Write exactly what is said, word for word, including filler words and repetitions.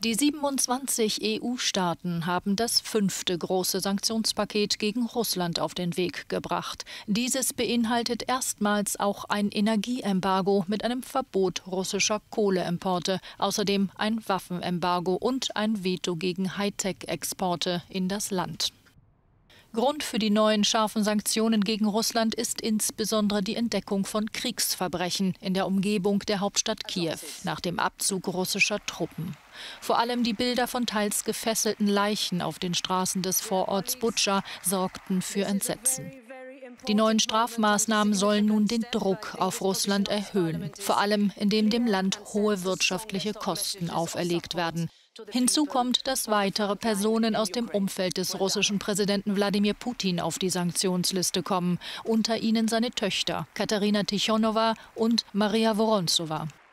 Die siebenundzwanzig E U-Staaten haben das fünfte große Sanktionspaket gegen Russland auf den Weg gebracht. Dieses beinhaltet erstmals auch ein Energieembargo mit einem Verbot russischer Kohleimporte, außerdem ein Waffenembargo und ein Veto gegen Hightech-Exporte in das Land. Grund für die neuen scharfen Sanktionen gegen Russland ist insbesondere die Entdeckung von Kriegsverbrechen in der Umgebung der Hauptstadt Kiew nach dem Abzug russischer Truppen. Vor allem die Bilder von teils gefesselten Leichen auf den Straßen des Vororts Butscha sorgten für Entsetzen. Die neuen Strafmaßnahmen sollen nun den Druck auf Russland erhöhen, vor allem indem dem Land hohe wirtschaftliche Kosten auferlegt werden. Hinzu kommt, dass weitere Personen aus dem Umfeld des russischen Präsidenten Wladimir Putin auf die Sanktionsliste kommen, unter ihnen seine Töchter Katerina Tichonowa und Maria Woronzowa.